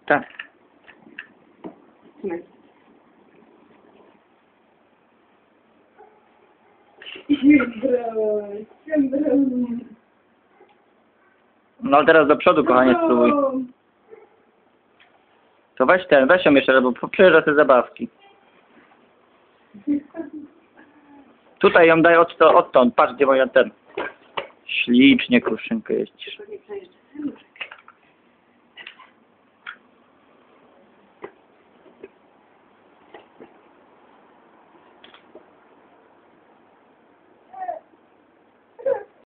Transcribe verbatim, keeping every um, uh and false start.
Tak. Trzymaj. Jebroń, jebroń. No teraz do przodu, kochanie, spróbuj. To weź ten, weź ją jeszcze raz, bo przejeżdża te zabawki. Tutaj ją daj od, odtąd, patrz gdzie moja ten. Ślicznie kruszynkę jeździsz.